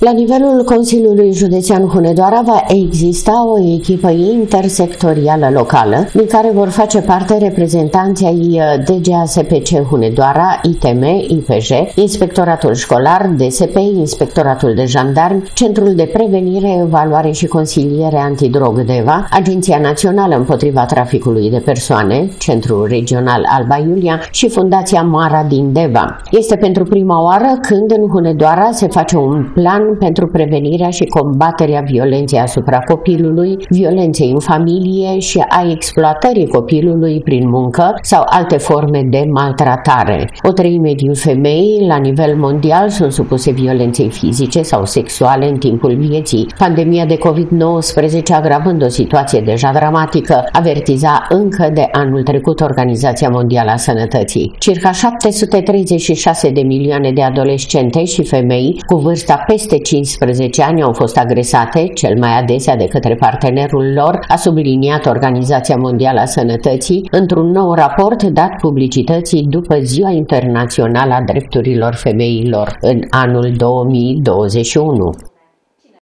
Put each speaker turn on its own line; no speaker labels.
La nivelul Consiliului Județean Hunedoara va exista o echipă intersectorială locală, din care vor face parte reprezentanții ai DGASPC Hunedoara, ITM, IPJ, Inspectoratul Școlar, DSP, Inspectoratul de Jandarmi, Centrul de Prevenire, Evaluare și Consiliere Antidrog DEVA, Agenția Națională împotriva traficului de persoane, Centrul Regional Alba Iulia și Fundația Mara din DEVA. Este pentru prima oară când în Hunedoara se face un plan pentru prevenirea și combaterea violenței asupra copilului, violenței în familie și a exploatării copilului prin muncă sau alte forme de maltratare. O treime din femei la nivel mondial sunt supuse violenței fizice sau sexuale în timpul vieții. Pandemia de COVID-19, agravând o situație deja dramatică, avertiza încă de anul trecut Organizația Mondială a Sănătății. Circa 736 de milioane de adolescente și femei cu vârsta peste 15 ani au fost agresate, cel mai adesea de către partenerul lor, a subliniat Organizația Mondială a Sănătății într-un nou raport dat publicității după Ziua Internațională a Drepturilor Femeilor în anul 2021.